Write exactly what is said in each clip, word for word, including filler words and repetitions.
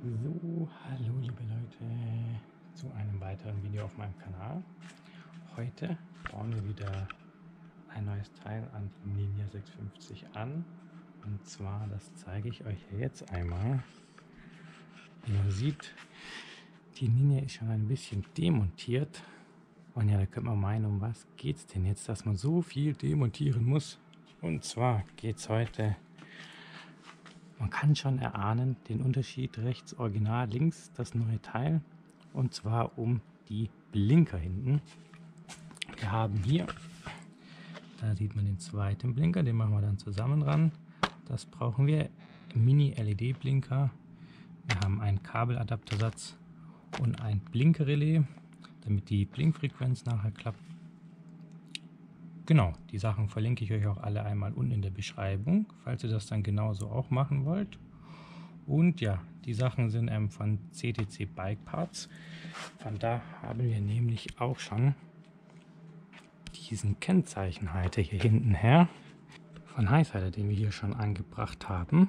So, hallo liebe Leute zu einem weiteren Video auf meinem Kanal. Heute bauen wir wieder ein neues Teil an die Ninja sechshundertfünfzig an. Und zwar, das zeige ich euch jetzt einmal. Wie man sieht, die Ninja ist schon ein bisschen demontiert. Und ja, da könnte man meinen, um was geht es denn jetzt, dass man so viel demontieren muss. Und zwar geht es heute... Man kann schon erahnen, den Unterschied rechts original, links das neue Teil, und zwar um die Blinker hinten. Wir haben hier, da sieht man den zweiten Blinker, den machen wir dann zusammen ran. Das brauchen wir, Mini-L E D-Blinker. Wir haben einen Kabeladaptersatz und ein Blinkerrelais, damit die Blinkfrequenz nachher klappt. Genau, die Sachen verlinke ich euch auch alle einmal unten in der Beschreibung, falls ihr das dann genauso auch machen wollt. Und ja, die Sachen sind ähm, von C T C Bike Parts. Von da haben wir nämlich auch schon diesen Kennzeichenhalter hier hinten her von Highsider, den wir hier schon angebracht haben.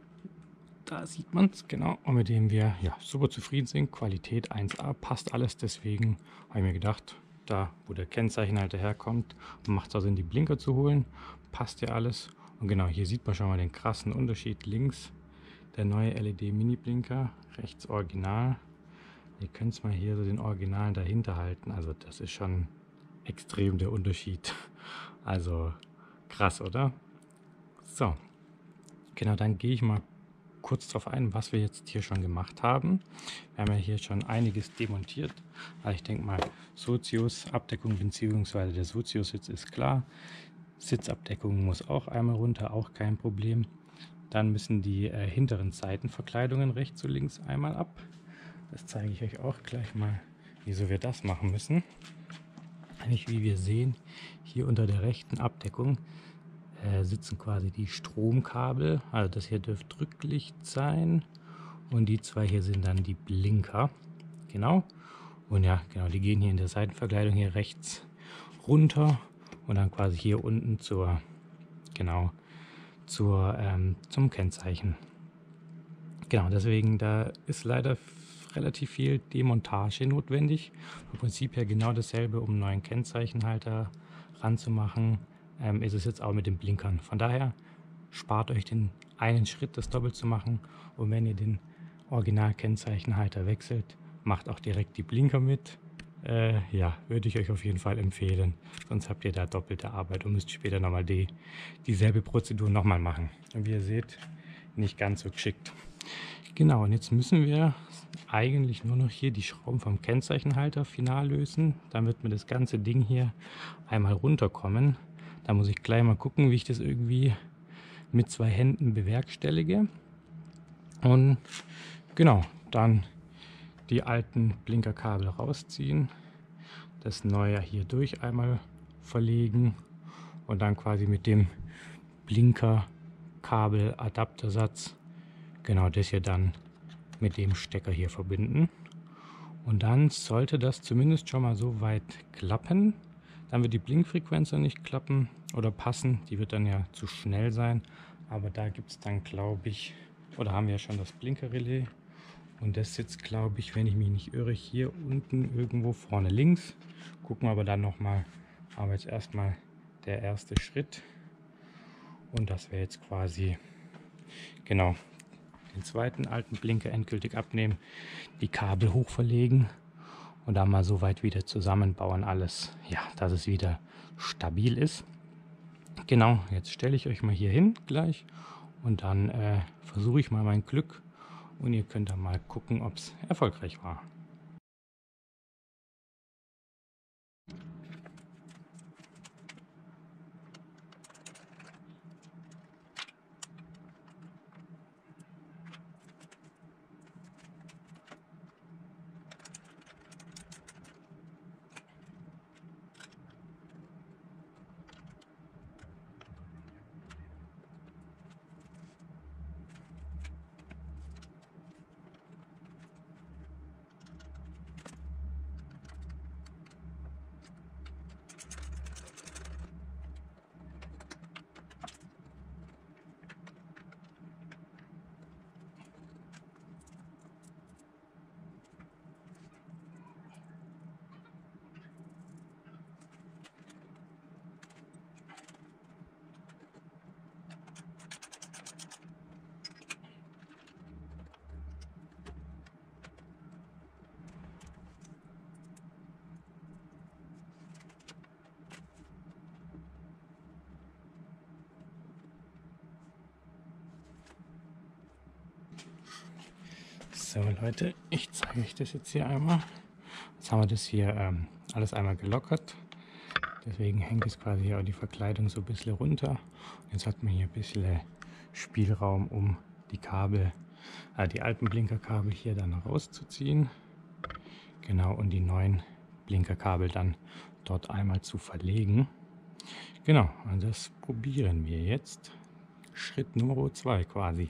Da sieht man es, genau, und mit dem wir ja super zufrieden sind. Qualität eins A, passt alles. Deswegen habe ich mir gedacht, da wo der Kennzeichenhalter herkommt, macht es auch Sinn, die Blinker zu holen. Passt ja alles. Und genau, hier sieht man schon mal den krassen Unterschied. Links der neue L E D Mini Blinker, rechts Original. Ihr könnt es mal hier so den Originalen dahinter halten. Also das ist schon extrem der Unterschied. Also krass, oder? So, genau, dann gehe ich mal kurz darauf ein, was wir jetzt hier schon gemacht haben. Wir haben ja hier schon einiges demontiert. Also ich denke mal, Sozius-Abdeckung bzw. der Sozius-Sitz ist klar. Sitzabdeckung muss auch einmal runter, auch kein Problem. Dann müssen die äh, hinteren Seitenverkleidungen rechts und links einmal ab. Das zeige ich euch auch gleich mal, wieso wir das machen müssen. Nämlich, wie wir sehen, hier unter der rechten Abdeckung äh, sitzen quasi die Stromkabel. Also das hier dürfte Rücklicht sein. Und die zwei hier sind dann die Blinker. Genau. Und ja, genau, die gehen hier in der Seitenverkleidung hier rechts runter und dann quasi hier unten zur, genau, zur, ähm, zum Kennzeichen. Genau, deswegen, da ist leider relativ viel Demontage notwendig. Im Prinzip ja genau dasselbe, um einen neuen Kennzeichenhalter ranzumachen, ähm, ist es jetzt auch mit den Blinkern. Von daher spart euch den einen Schritt, das doppelt zu machen. Und wenn ihr den Original-Kennzeichenhalter wechselt, macht auch direkt die Blinker mit. Äh, ja, würde ich euch auf jeden Fall empfehlen. Sonst habt ihr da doppelte Arbeit und müsst später nochmal die, dieselbe Prozedur nochmal machen. Und wie ihr seht, nicht ganz so geschickt. Genau, und jetzt müssen wir eigentlich nur noch hier die Schrauben vom Kennzeichenhalter final lösen. Dann wird mir das ganze Ding hier einmal runterkommen. Da muss ich gleich mal gucken, wie ich das irgendwie mit zwei Händen bewerkstellige. Und genau, dann die alten Blinkerkabel rausziehen, das neue hier durch einmal verlegen und dann quasi mit dem Blinkerkabel-Adaptersatz genau das hier dann mit dem Stecker hier verbinden. Und dann sollte das zumindest schon mal so weit klappen. Dann wird die Blinkfrequenz noch nicht klappen oder passen. Die wird dann ja zu schnell sein. Aber da gibt es dann, glaube ich, oder haben wir ja schon das Blinkerrelais. Und das sitzt, glaube ich, wenn ich mich nicht irre, hier unten irgendwo vorne links. Gucken wir aber dann nochmal. Aber jetzt erstmal der erste Schritt. Und das wäre jetzt quasi, genau, den zweiten alten Blinker endgültig abnehmen, die Kabel hoch verlegen und dann mal so weit wieder zusammenbauen alles, ja, dass es wieder stabil ist. Genau, jetzt stelle ich euch mal hier hin gleich und dann äh, versuche ich mal mein Glück und ihr könnt dann mal gucken, ob es erfolgreich war. So Leute, ich zeige euch das jetzt hier einmal. Jetzt haben wir das hier ähm, alles einmal gelockert. Deswegen hängt es quasi hier auch die Verkleidung so ein bisschen runter. Jetzt hat man hier ein bisschen Spielraum, um die Kabel, äh, die alten Blinkerkabel hier dann rauszuziehen. Genau, und die neuen Blinkerkabel dann dort einmal zu verlegen. Genau, und das probieren wir jetzt. Schritt Nummer zwei quasi.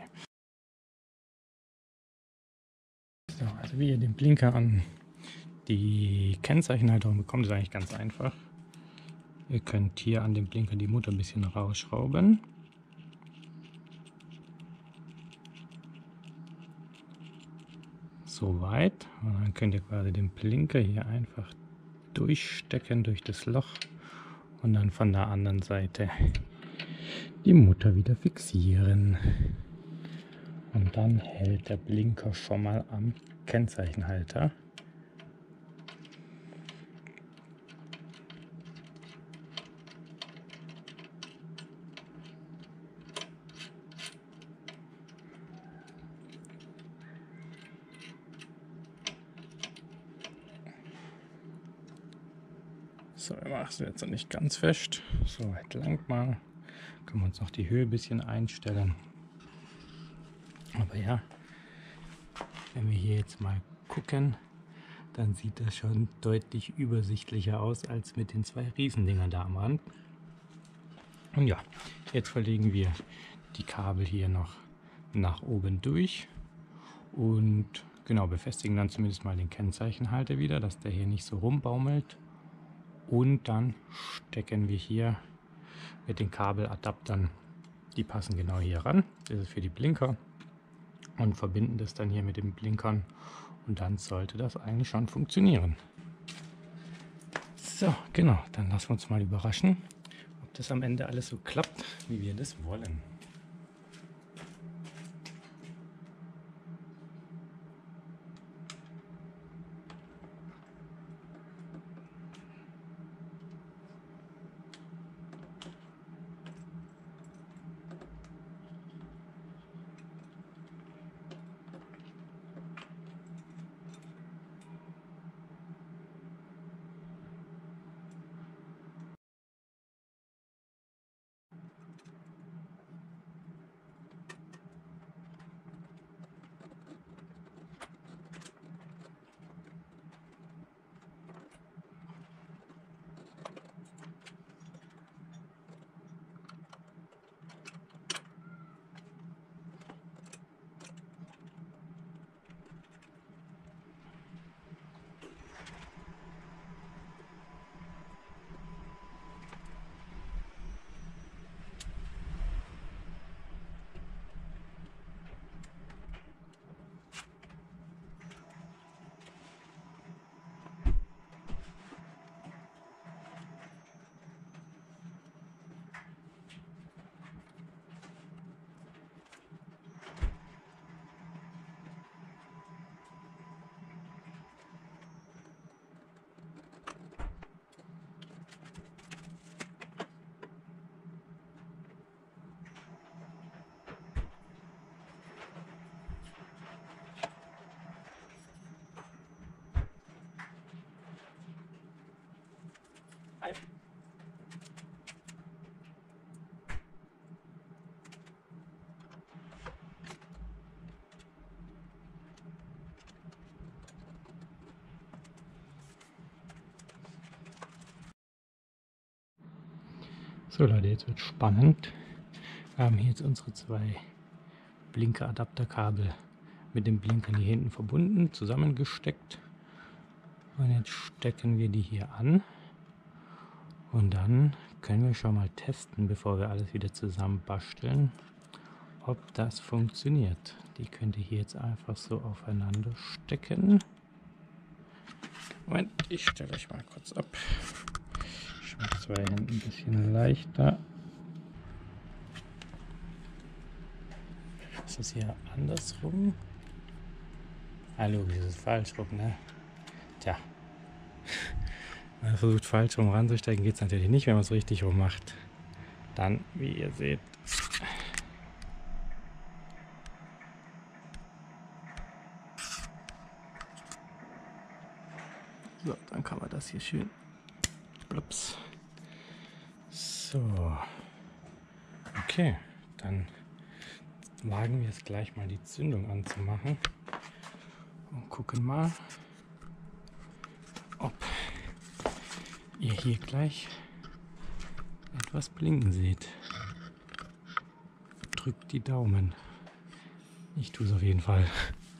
So, also wie ihr den Blinker an die Kennzeichenhalterung bekommt, ist eigentlich ganz einfach. Ihr könnt hier an dem Blinker die Mutter ein bisschen rausschrauben. Soweit. Und dann könnt ihr quasi den Blinker hier einfach durchstecken durch das Loch und dann von der anderen Seite die Mutter wieder fixieren. Und dann hält der Blinker schon mal am Kennzeichenhalter. So, wir machen es jetzt noch nicht ganz fest. So weit lang mal. Können wir uns noch die Höhe ein bisschen einstellen. Aber ja, wenn wir hier jetzt mal gucken, dann sieht das schon deutlich übersichtlicher aus als mit den zwei Riesendingern da am Rand. Und ja, jetzt verlegen wir die Kabel hier noch nach oben durch und genau, befestigen dann zumindest mal den Kennzeichenhalter wieder, dass der hier nicht so rumbaumelt. Und dann stecken wir hier mit den Kabeladaptern, die passen genau hier ran, das ist für die Blinker, und verbinden das dann hier mit den Blinkern und dann sollte das eigentlich schon funktionieren. So, genau, dann lassen wir uns mal überraschen, ob das am Ende alles so klappt, wie wir das wollen. So Leute, jetzt wird spannend. Wir haben hier jetzt unsere zwei Blinkeradapterkabel mit den Blinkern hier hinten verbunden, zusammengesteckt. Und jetzt stecken wir die hier an. Und dann können wir schon mal testen, bevor wir alles wieder zusammen basteln, ob das funktioniert. Die könnt ihr hier jetzt einfach so aufeinander stecken. Moment, ich stelle euch mal kurz ab. Ich mache zwei Hände ein bisschen leichter. Ist das hier andersrum? Hallo, das ist falsch rum, ne? Tja. Wenn man versucht falsch rum ranzusteigen, geht es natürlich nicht, wenn man es richtig rum macht. Dann, wie ihr seht, So, dann kann man das hier schön. Blups. So. Okay, dann wagen wir es gleich mal die Zündung anzumachen und gucken mal, ob ihr hier gleich etwas blinken seht. Drückt die Daumen. Ich tue es auf jeden Fall.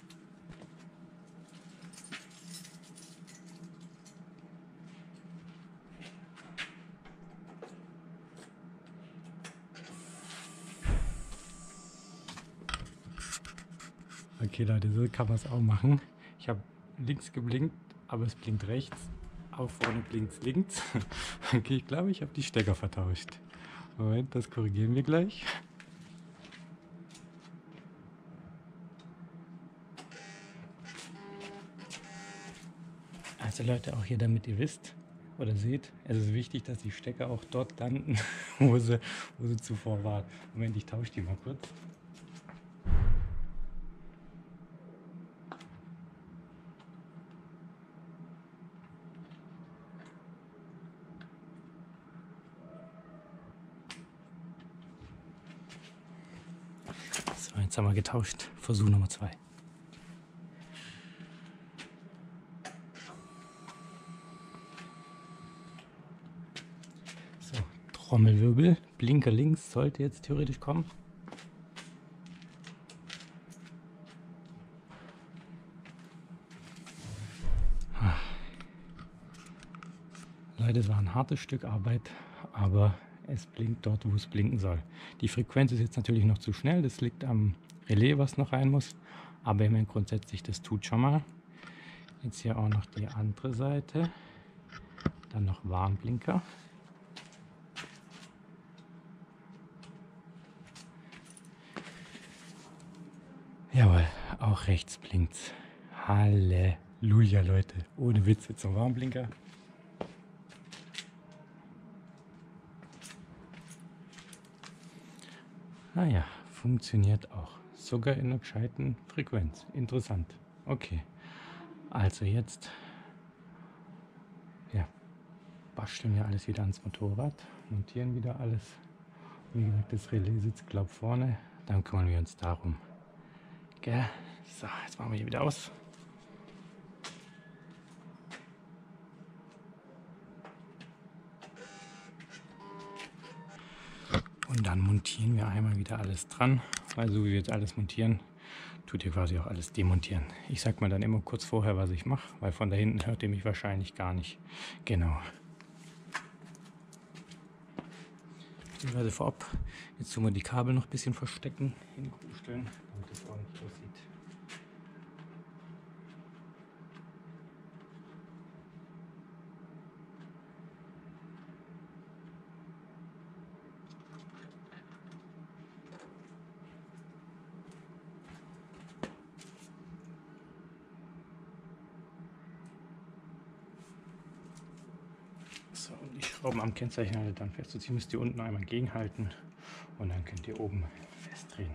Okay Leute, so kann man es auch machen. Ich habe links geblinkt, aber es blinkt rechts. Auch vorne blinkt es links. Okay, ich glaube, ich habe die Stecker vertauscht. Moment, das korrigieren wir gleich. Also Leute, auch hier, damit ihr wisst oder seht, es ist wichtig, dass die Stecker auch dort landen, wo sie, wo sie zuvor waren. Moment, ich tausche die mal kurz. So, jetzt haben wir getauscht. Versuch Nummer zwei. So, Trommelwirbel. Blinker links sollte jetzt theoretisch kommen. Leute, es war ein hartes Stück Arbeit, aber es blinkt dort, wo es blinken soll. Die Frequenz ist jetzt natürlich noch zu schnell, das liegt am Relais, was noch rein muss, aber ich meine grundsätzlich, das tut schon mal. Jetzt hier auch noch die andere Seite, dann noch Warnblinker. Jawohl, auch rechts blinkt's. Halleluja, Leute, ohne Witz, jetzt noch Warnblinker. Naja, funktioniert auch. Sogar in einer gescheiten Frequenz. Interessant. Okay. Also jetzt ja, basteln wir alles wieder ans Motorrad. Montieren wieder alles. Wie gesagt, das Relais sitzt, glaube ich, vorne. Dann kümmern wir uns darum. Gell? So, jetzt machen wir hier wieder aus. Und dann montieren wir einmal wieder alles dran, weil so wie wir jetzt alles montieren, tut ihr quasi auch alles demontieren. Ich sag mal dann immer kurz vorher, was ich mache, weil von da hinten hört ihr mich wahrscheinlich gar nicht. Genau. Beziehungsweise vorab, jetzt tun wir die Kabel noch ein bisschen verstecken, in die Kuh stellen, damit das ordentlich aussieht. So, und die Schrauben am Kennzeichen dann festzuziehen, müsst ihr unten einmal gegenhalten und dann könnt ihr oben festdrehen.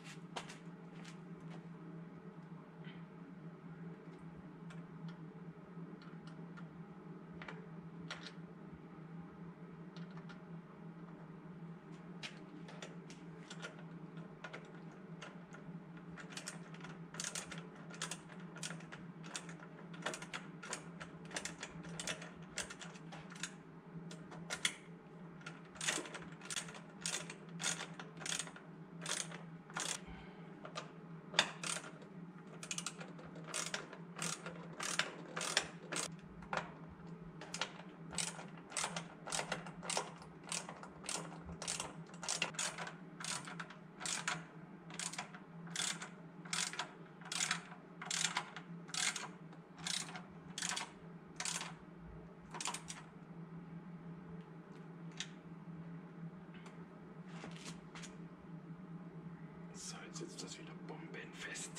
So, jetzt sitzt das wieder bombenfest.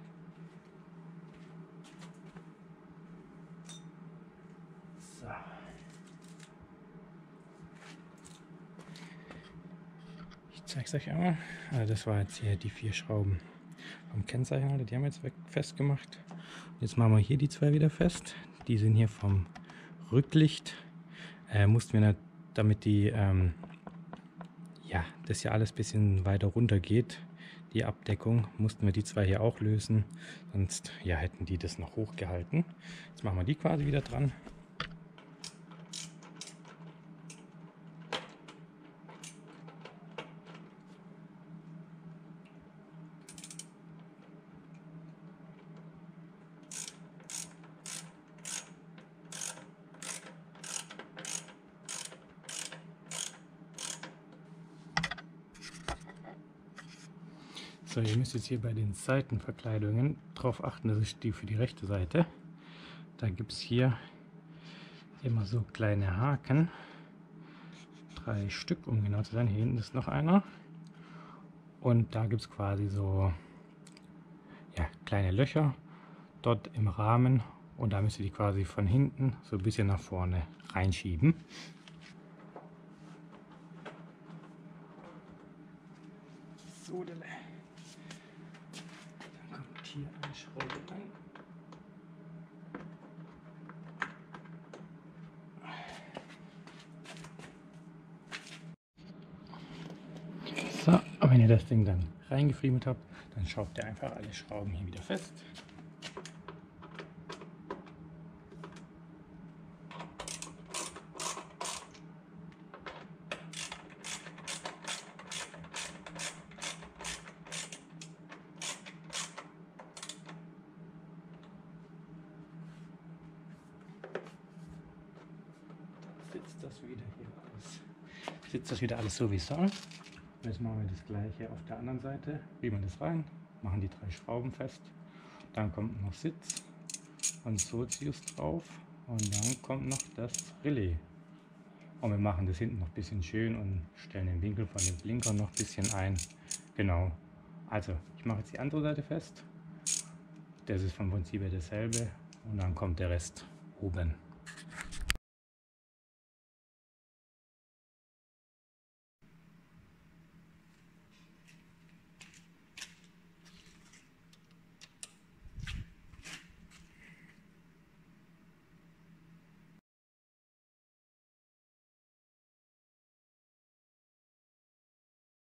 So. Ich zeige es euch einmal. Also das war jetzt hier die vier Schrauben vom Kennzeichen, die haben wir jetzt weg festgemacht. Jetzt machen wir hier die zwei wieder fest. die sind hier vom Rücklicht. Äh, mussten wir, damit die, ähm, ja, das ja alles ein bisschen weiter runter geht, die Abdeckung, mussten wir die zwei hier auch lösen, sonst ja, hätten die das noch hochgehalten. Jetzt machen wir die quasi wieder dran. So, ihr müsst jetzt hier bei den Seitenverkleidungen darauf achten, das ist die für die rechte Seite. Da gibt es hier immer so kleine Haken, drei Stück, um genau zu sein. Hier hinten ist noch einer. Und da gibt es quasi so, ja, kleine Löcher dort im Rahmen. Und da müsst ihr die quasi von hinten so ein bisschen nach vorne reinschieben. So, dann kommt hier eine Schraube rein. So, und wenn ihr das Ding dann reingefriemelt habt, dann schraubt ihr einfach alle Schrauben hier wieder fest. Sitzt das wieder hier alles, sitzt das wieder alles so wie es soll. Jetzt machen wir das gleiche auf der anderen Seite, riemen das rein, machen die drei Schrauben fest, dann kommt noch Sitz und Sozius drauf und dann kommt noch das Relais. Und wir machen das hinten noch ein bisschen schön und stellen den Winkel von dem Blinker noch ein bisschen ein. Genau, also ich mache jetzt die andere Seite fest, das ist vom Prinzip her dasselbe und dann kommt der Rest oben.